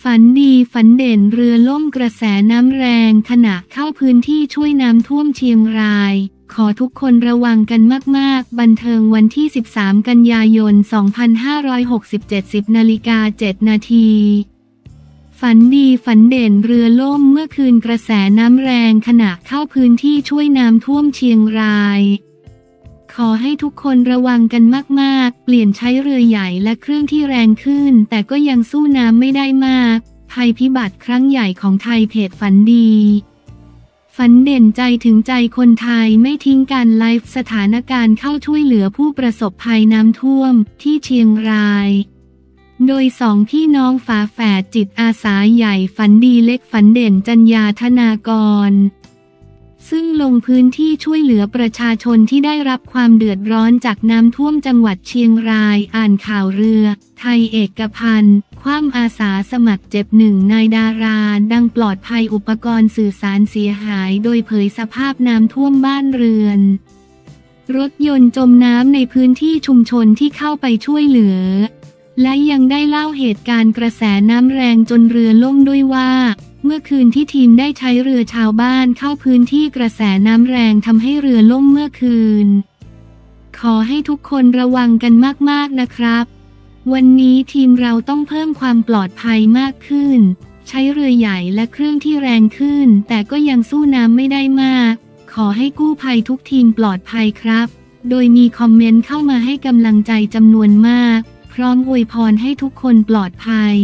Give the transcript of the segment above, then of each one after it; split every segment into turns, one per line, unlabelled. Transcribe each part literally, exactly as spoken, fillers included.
ฝันดีฝันเด่นเรือล่มกระแสน้ำแรงขณะเข้าพื้นที่ช่วยน้ำท่วมเชียงรายขอทุกคนระวังกันมากๆบันเทิงวันที่สิบสามกันยายนสองพันห้าร้อยหกสิบเจ็ด สิบนาฬิกาเจ็ดนาทีฝันดีฝันเด่นเรือล่มเมื่อคืนกระแสน้ำแรงขณะเข้าพื้นที่ช่วยน้ำท่วมเชียงรายขอให้ทุกคนระวังกันมากๆเปลี่ยนใช้เรือใหญ่และเครื่องที่แรงขึ้นแต่ก็ยังสู้น้ำไม่ได้มากภัยพิบัติครั้งใหญ่ของไทยเพจฝันดีฝันเด่นใจถึงใจคนไทยไม่ทิ้งการไลฟ์สถานการณ์เข้าช่วยเหลือผู้ประสบภัยน้ำท่วมที่เชียงรายโดยสองพี่น้องฝาแฝดจิตอาสาใหญ่ฝันดีเล็กฝันเด่นจัญญาธนากรซึ่งลงพื้นที่ช่วยเหลือประชาชนที่ได้รับความเดือดร้อนจากน้ำท่วมจังหวัดเชียงรายอ่านข่าวเรือไทยเอกพันธ์คว่ำอาสาสมัครเจ็บหนึ่งนายดาราดังปลอดภัยอุปกรณ์สื่อสารเสียหายโดยเผยสภาพน้ำท่วมบ้านเรือนรถยนต์จมน้ำในพื้นที่ชุมชนที่เข้าไปช่วยเหลือและยังได้เล่าเหตุการณ์กระแสน้ำแรงจนเรือล่มด้วยว่าเมื่อคืนที่ทีมได้ใช้เรือชาวบ้านเข้าพื้นที่กระแสน้ำแรงทำให้เรือล่มเมื่อคืนขอให้ทุกคนระวังกันมากๆนะครับวันนี้ทีมเราต้องเพิ่มความปลอดภัยมากขึ้นใช้เรือใหญ่และเครื่องที่แรงขึ้นแต่ก็ยังสู้น้ำไม่ได้มากขอให้กู้ภัยทุกทีมปลอดภัยครับโดยมีคอมเมนต์เข้ามาให้กำลังใจจำนวนมากพร้อมอวยพรให้ทุกคนปลอดภัย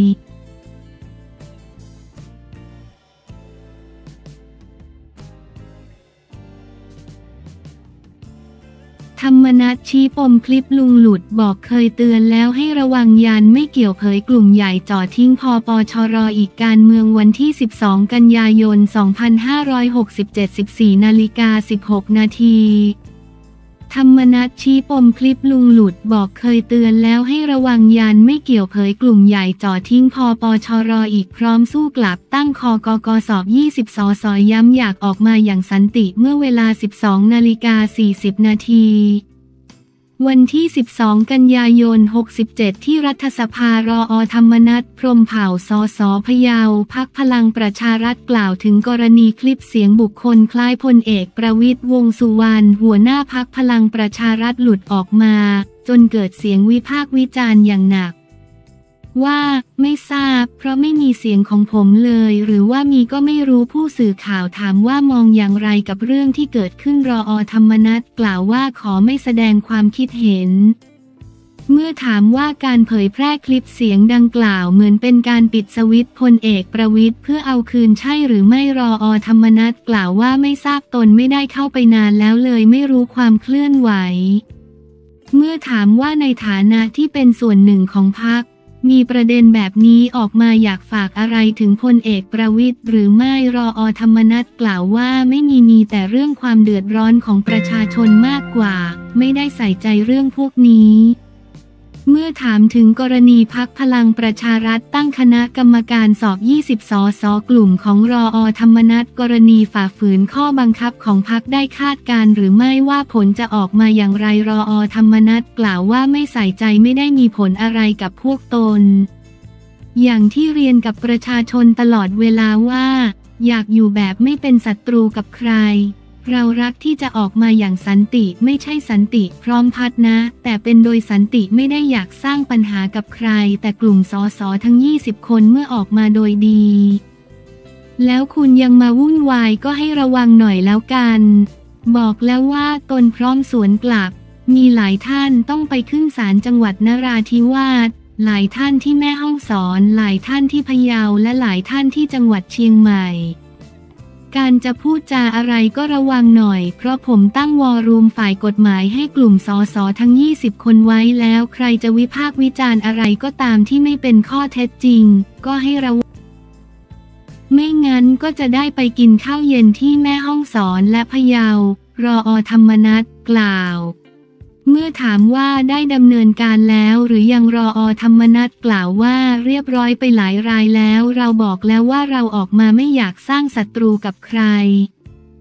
ธรรมนัสชี้ปมคลิปลุงหลุดบอกเคยเตือนแล้วให้ระวังยันไม่เกี่ยวเผยกลุ่มใหญ่จ่อทิ้งพปชรอีกการเมืองวันที่สิบสองกันยายนสองพันห้าร้อยหกสิบเจ็ด สิบสี่นาฬิกาสิบหกนาทีธรรมนัสชี้ปมคลิปลุงหลุดบอกเคยเตือนแล้วให้ระวังยันไม่เกี่ยวเผยกลุ่มใหญ่จ่อทิ้งพปชรอีกพร้อมสู้กลับตั้งคกกสอบยี่สิบสสย้ำอยากออกมาอย่างสันติเมื่อเวลา สิบสองนาฬิกาสี่สิบนาทีวันที่สิบสองกันยายนหกสิบเจ็ดที่รัฐสภารอธรรมนัสพรหมเผ่าสสพะเยาพรรคพลังประชารัฐกล่าวถึงกรณีคลิปเสียงบุคคลคล้ายพลเอกประวิตรวงษ์สุวรรณหัวหน้าพรรคพลังประชารัฐหลุดออกมาจนเกิดเสียงวิพากษ์วิจารณ์อย่างหนักว่าไม่ทราบเพราะไม่มีเสียงของผมเลยหรือว่ามีก็ไม่รู้ผู้สื่อข่าวถามว่ามองอย่างไรกับเรื่องที่เกิดขึ้นรอธรรมนัสกล่าวว่าขอไม่แสดงความคิดเห็นเมื่อถามว่าการเผยแพร่คลิปเสียงดังกล่าวเหมือนเป็นการปิดสวิตช์พลเอกประวิตรเพื่อเอาคืนใช่หรือไม่รอธรรมนัสกล่าวว่าไม่ทราบตนไม่ได้เข้าไปนานแล้วเลยไม่รู้ความเคลื่อนไหวเมื่อถามว่าในฐานะที่เป็นส่วนหนึ่งของพรรคมีประเด็นแบบนี้ออกมาอยากฝากอะไรถึงพลเอกประวิตรหรือไม่รอธรรมนัสกล่าวว่าไม่มีมีแต่เรื่องความเดือดร้อนของประชาชนมากกว่าไม่ได้ใส่ใจเรื่องพวกนี้เมื่อถามถึงกรณีพรรคพลังประชารัฐตั้งคณะกรรมการสอบยี่สิบสสกลุ่มของรอธรรมนัสกรณีฝ่าฝืนข้อบังคับของพรรคได้คาดการหรือไม่ว่าผลจะออกมาอย่างไรรอธรรมนัสกล่าวว่าไม่ใส่ใจไม่ได้มีผลอะไรกับพวกตนอย่างที่เรียนกับประชาชนตลอดเวลาว่าอยากอยู่แบบไม่เป็นศัตรูกับใครเรารักที่จะออกมาอย่างสันติไม่ใช่สันติพร้อมพัฒนะแต่เป็นโดยสันติไม่ได้อยากสร้างปัญหากับใครแต่กลุ่มสสทั้งยี่สิบคนเมื่อออกมาโดยดีแล้วคุณยังมาวุ่นวายก็ให้ระวังหน่อยแล้วกันบอกแล้วว่าตนพร้อมสวนกลับมีหลายท่านต้องไปขึ้นศาลจังหวัดนราธิวาสหลายท่านที่แม่ฮ่องสอนหลายท่านที่พะเยาและหลายท่านที่จังหวัดเชียงใหม่การจะพูดจาอะไรก็ระวังหน่อยเพราะผมตั้งวอรูมฝ่ายกฎหมายให้กลุ่มสสทั้งยี่สิบคนไว้แล้วใครจะวิพากษ์วิจารณ์อะไรก็ตามที่ไม่เป็นข้อเท็จจริงก็ให้ระวังไม่งั้นก็จะได้ไปกินข้าวเย็นที่แม่ฮ่องสอนและพะเยารอธรรมนัสกล่าวเมื่อถามว่าได้ดำเนินการแล้วหรือยังรอธรรมนัสกล่าวว่าเรียบร้อยไปหลายรายแล้วเราบอกแล้วว่าเราออกมาไม่อยากสร้างศัตรูกับใคร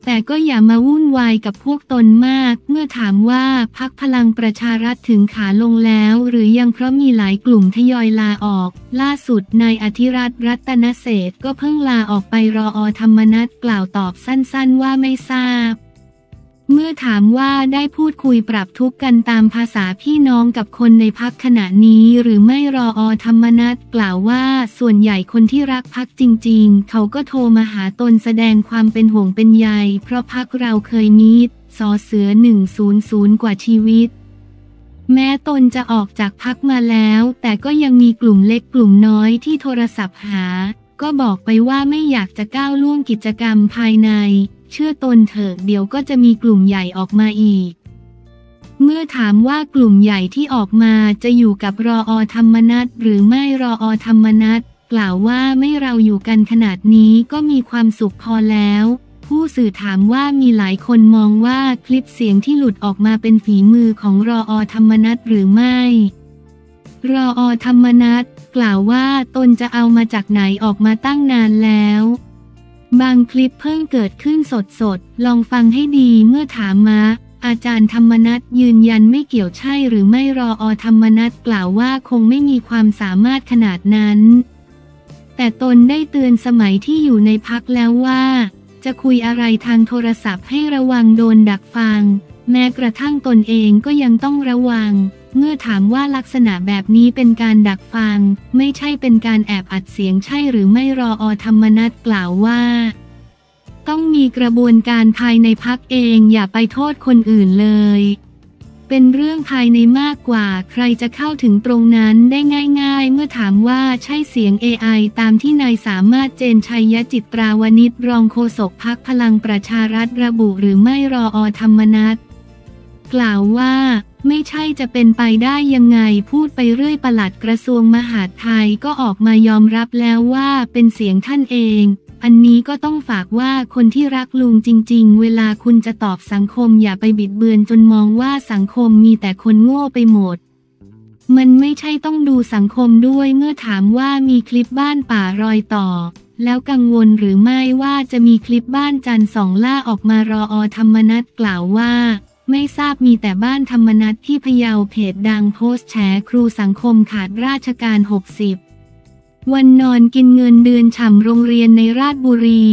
แต่ก็อย่ามาวุ่นวายกับพวกตนมากเมื่อถามว่าพรรคพลังประชารัฐถึงขาลงแล้วหรือยังเพราะมีหลายกลุ่มทยอยลาออกล่าสุดนายอธิรัตน์รัตนเศรษฐ์ก็เพิ่งลาออกไปรออธรรมนัสกล่าวตอบสั้นๆว่าไม่ทราบเมื่อถามว่าได้พูดคุยปรับทุกข์กันตามภาษาพี่น้องกับคนในพรรคขณะนี้หรือไม่รออธรรมนัสกล่าวว่าส่วนใหญ่คนที่รักพรรคจริงๆเขาก็โทรมาหาตนแสดงความเป็นห่วงเป็นใยเพราะพรรคเราเคยมีสอเสือหนึ่งศูนย์ศูนย์กว่าชีวิตแม้ตนจะออกจากพรรคมาแล้วแต่ก็ยังมีกลุ่มเล็กกลุ่มน้อยที่โทรศัพท์หาก็บอกไปว่าไม่อยากจะก้าวล่วงกิจกรรมภายในเชื่อตนเถอะเดี๋ยวก็จะมีกลุ่มใหญ่ออกมาอีกเมื่อถามว่ากลุ่มใหญ่ที่ออกมาจะอยู่กับรออธรรมนัสหรือไม่รออธรรมนัสกล่าวว่าไม่เราอยู่กันขนาดนี้ก็มีความสุขพอแล้วผู้สื่อถามว่ามีหลายคนมองว่าคลิปเสียงที่หลุดออกมาเป็นฝีมือของรออธรรมนัสหรือไม่รออธรรมนัสกล่าวว่าตนจะเอามาจากไหนออกมาตั้งนานแล้วบางคลิปเพิ่งเกิดขึ้นสดๆลองฟังให้ดีเมื่อถามมาอาจารย์ธรรมนัสยืนยันไม่เกี่ยวใช่หรือไม่รออธรรมนัสกล่าวว่าคงไม่มีความสามารถขนาดนั้นแต่ตนได้เตือนสมัยที่อยู่ในพรรคแล้วว่าจะคุยอะไรทางโทรศัพท์ให้ระวังโดนดักฟังแม้กระทั่งตนเองก็ยังต้องระวังเมื่อถามว่าลักษณะแบบนี้เป็นการดักฟังไม่ใช่เป็นการแอบอัดเสียงใช่หรือไม่รออธรรมนัสกล่าวว่าต้องมีกระบวนการภายในพรรคเองอย่าไปโทษคนอื่นเลยเป็นเรื่องภายในมากกว่าใครจะเข้าถึงตรงนั้นได้ง่ายๆเมื่อถามว่าใช่เสียง เอ ไอ ตามที่นายสามารถเจนชัยจิตราวณิชรองโฆษกพรรคพลังประชารัฐระบุหรือไม่รออธรรมนัสกล่าวว่าไม่ใช่จะเป็นไปได้ยังไงพูดไปเรื่อยปลัดกระทรวงมหาดไทยก็ออกมายอมรับแล้วว่าเป็นเสียงท่านเองอันนี้ก็ต้องฝากว่าคนที่รักลุงจริงๆเวลาคุณจะตอบสังคมอย่าไปบิดเบือนจนมองว่าสังคมมีแต่คนโง่ไปหมดมันไม่ใช่ต้องดูสังคมด้วยเมื่อถามว่ามีคลิปบ้านป่ารอยต่อแล้วกังวลหรือไม่ว่าจะมีคลิปบ้านจันทร์สองล่าออกมารออธรรมนัสกล่าวว่าไม่ทราบมีแต่บ้านธรรมนัสที่พะเยาเพจดังโพสต์แฉครูสังคมขาดราชการหกสิบวันนอนกินเงินเดือนฉ่ำโรงเรียนในราชบุรี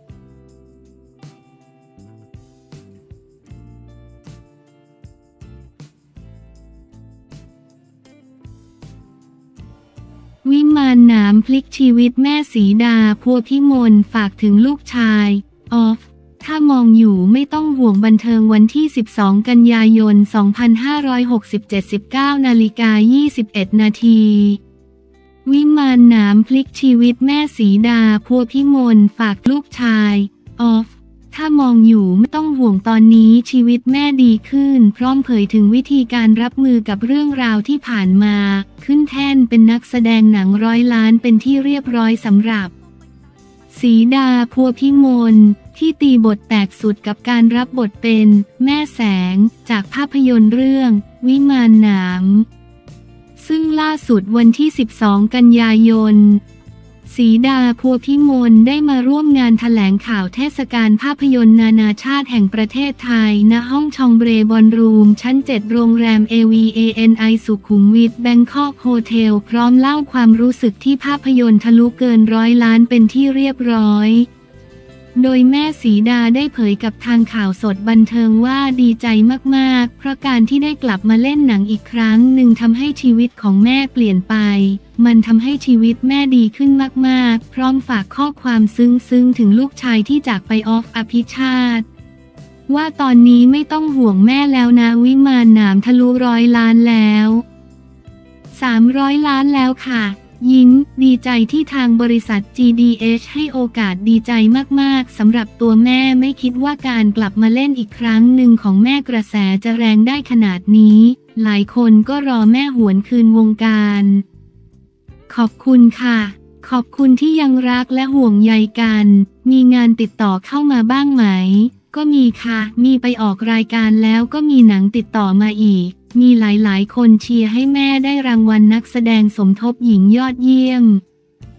วิมานหนามพลิกชีวิตแม่สีดาพัวพิมลฝากถึงลูกชายออฟถ้ามองอยู่ไม่ต้องห่วงบันเทิงวันที่สิบสองกันยายนสองพันห้าร้อยหกสิบเจ็ด สิบเก้านาฬิกายี่สิบเอ็ดนาทีวิมานหนามพลิกชีวิตแม่สีดาพัวพิมลฝากลูกชายออฟถ้ามองอยู่ไม่ต้องห่วงตอนนี้ชีวิตแม่ดีขึ้นพร้อมเผยถึงวิธีการรับมือกับเรื่องราวที่ผ่านมาขึ้นแท่นเป็นนักแสดงหนังร้อยล้านเป็นที่เรียบร้อยสำหรับสีดาพัวพิมลที่ตีบทแตกสุดกับการรับบทเป็นแม่แสงจากภาพยนตร์เรื่องวิมานหนามซึ่งล่าสุดวันที่สิบสองกันยายนสีดาพัวพิมลได้มาร่วมงานแถลงข่าวเทศกาลภาพยนตร์นานาชาติแห่งประเทศไทยณห้องชองเบรบอลรูมชั้นเจ็ดโรงแรม เอ วี เอ เอ็น ไอ สุขุมวิทแบงคอกโฮเทลพร้อมเล่าความรู้สึกที่ภาพยนตร์ทะลุเกินร้อยล้านเป็นที่เรียบร้อยโดยแม่สีดาได้เผยกับทางข่าวสดบันเทิงว่าดีใจมากๆเพราะการที่ได้กลับมาเล่นหนังอีกครั้งหนึ่งทำให้ชีวิตของแม่เปลี่ยนไปมันทำให้ชีวิตแม่ดีขึ้นมากๆพร้อมฝากข้อความซึ้งๆถึงลูกชายที่จากไปออฟอภิชาติว่าตอนนี้ไม่ต้องห่วงแม่แล้วนะวิมานหนามทะลุร้อยล้านแล้วสามร้อยล้านแล้วค่ะยิ้มดีใจที่ทางบริษัท จี ดี เอช ให้โอกาสดีใจมากๆสำหรับตัวแม่ไม่คิดว่าการกลับมาเล่นอีกครั้งหนึ่งของแม่กระแสจะแรงได้ขนาดนี้หลายคนก็รอแม่หวนคืนวงการขอบคุณค่ะขอบคุณที่ยังรักและห่วงใยกันมีงานติดต่อเข้ามาบ้างไหมก็มีค่ะมีไปออกรายการแล้วก็มีหนังติดต่อมาอีกมีหลายๆคนเชียร์ให้แม่ได้รางวัลนักแสดงสมทบหญิงยอดเยี่ยม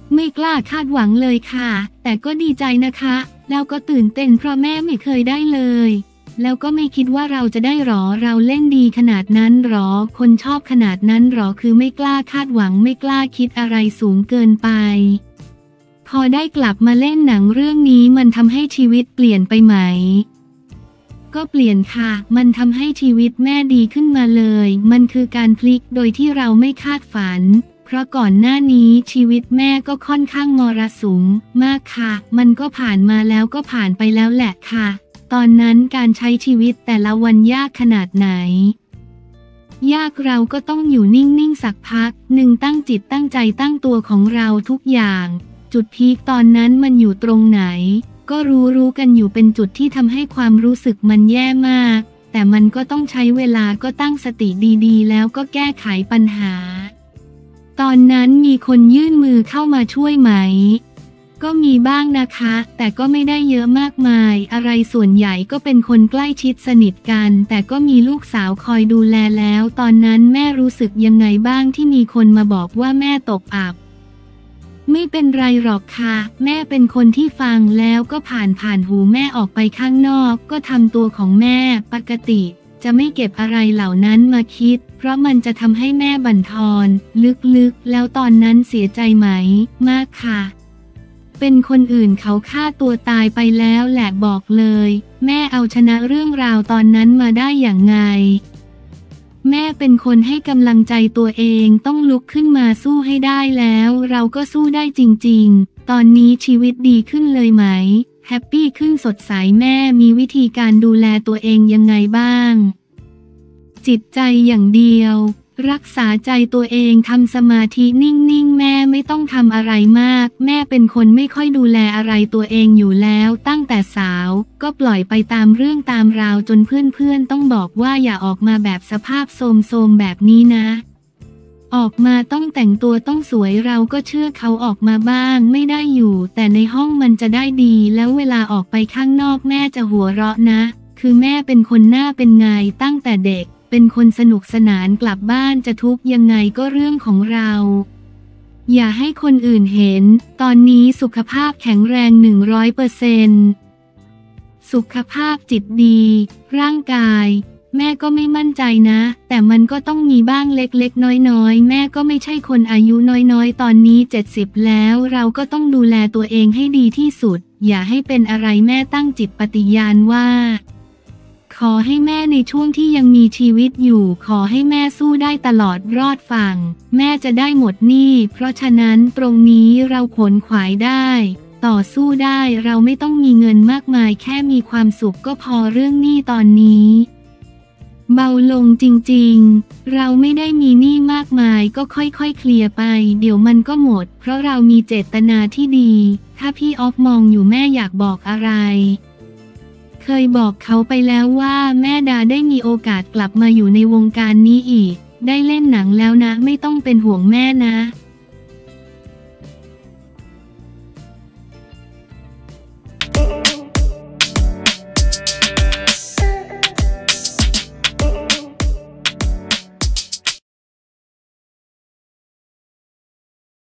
ไม่กล้าคาดหวังเลยค่ะแต่ก็ดีใจนะคะแล้วก็ตื่นเต้นเพราะแม่ไม่เคยได้เลยแล้วก็ไม่คิดว่าเราจะได้หรอเราเล่นดีขนาดนั้นหรอคนชอบขนาดนั้นหรอคือไม่กล้าคาดหวังไม่กล้าคิดอะไรสูงเกินไปพอได้กลับมาเล่นหนังเรื่องนี้มันทำให้ชีวิตเปลี่ยนไปไหมก็เปลี่ยนค่ะมันทำให้ชีวิตแม่ดีขึ้นมาเลยมันคือการพลิกโดยที่เราไม่คาดฝันเพราะก่อนหน้านี้ชีวิตแม่ก็ค่อนข้างมรสุมมากค่ะมันก็ผ่านมาแล้วก็ผ่านไปแล้วแหละค่ะตอนนั้นการใช้ชีวิตแต่ละวันยากขนาดไหนยากเราก็ต้องอยู่นิ่งๆสักพักหนึ่งตั้งจิตตั้งใจตั้งตัวของเราทุกอย่างจุดพีคตอนนั้นมันอยู่ตรงไหนก็รู้รู้กันอยู่เป็นจุดที่ทำให้ความรู้สึกมันแย่มากแต่มันก็ต้องใช้เวลาก็ตั้งสติดีๆแล้วก็แก้ไขปัญหาตอนนั้นมีคนยื่นมือเข้ามาช่วยไหมก็มีบ้างนะคะแต่ก็ไม่ได้เยอะมากมายอะไรส่วนใหญ่ก็เป็นคนใกล้ชิดสนิทกันแต่ก็มีลูกสาวคอยดูแลแล้วตอนนั้นแม่รู้สึกยังไงบ้างที่มีคนมาบอกว่าแม่ตกอับไม่เป็นไรหรอกค่ะแม่เป็นคนที่ฟังแล้วก็ผ่านผ่านหูแม่ออกไปข้างนอกก็ทำตัวของแม่ปกติจะไม่เก็บอะไรเหล่านั้นมาคิดเพราะมันจะทำให้แม่บั่นทอนลึกๆแล้วตอนนั้นเสียใจไหมมากค่ะเป็นคนอื่นเขาฆ่าตัวตายไปแล้วแหละบอกเลยแม่เอาชนะเรื่องราวตอนนั้นมาได้อย่างไงแม่เป็นคนให้กำลังใจตัวเองต้องลุกขึ้นมาสู้ให้ได้แล้วเราก็สู้ได้จริงๆตอนนี้ชีวิตดีขึ้นเลยไหมแฮปปี้ขึ้นสดใสแม่มีวิธีการดูแลตัวเองยังไงบ้างจิตใจอย่างเดียวรักษาใจตัวเองทำสมาธินิ่งๆแม่ไม่ต้องทำอะไรมากแม่เป็นคนไม่ค่อยดูแลอะไรตัวเองอยู่แล้วตั้งแต่สาวก็ปล่อยไปตามเรื่องตามราวจนเพื่อนๆต้องบอกว่าอย่าออกมาแบบสภาพโทรมๆแบบนี้นะออกมาต้องแต่งตัวต้องสวยเราก็เชื่อเขาออกมาบ้างไม่ได้อยู่แต่ในห้องมันจะได้ดีแล้วเวลาออกไปข้างนอกแม่จะหัวเราะนะคือแม่เป็นคนหน้าเป็นไงตั้งแต่เด็กเป็นคนสนุกสนานกลับบ้านจะทุกข์ยังไงก็เรื่องของเราอย่าให้คนอื่นเห็นตอนนี้สุขภาพแข็งแรง หนึ่งร้อยเปอร์เซ็นต์ สุขภาพจิตดีร่างกายแม่ก็ไม่มั่นใจนะแต่มันก็ต้องมีบ้างเล็กๆน้อยๆแม่ก็ไม่ใช่คนอายุน้อยๆตอนนี้เจ็ดสิบแล้วเราก็ต้องดูแลตัวเองให้ดีที่สุดอย่าให้เป็นอะไรแม่ตั้งจิตปฏิญาณว่าขอให้แม่ในช่วงที่ยังมีชีวิตอยู่ขอให้แม่สู้ได้ตลอดรอดฝั่งแม่จะได้หมดหนี้เพราะฉะนั้นตรงนี้เราขนขวายได้ต่อสู้ได้เราไม่ต้องมีเงินมากมายแค่มีความสุขก็พอเรื่องหนี้ตอนนี้เบาลงจริงๆเราไม่ได้มีหนี้มากมายก็ค่อยๆเคลียร์ไปเดี๋ยวมันก็หมดเพราะเรามีเจตนาที่ดีถ้าพี่ออฟมองอยู่แม่อยากบอกอะไรเคยบอกเขาไปแล้วว่าแม่ดาได้มีโอกาสกลับมาอยู่ในวงการนี้อีกได้เล่นหนังแล้วนะไม่ต้องเป็นห่วงแม่นะ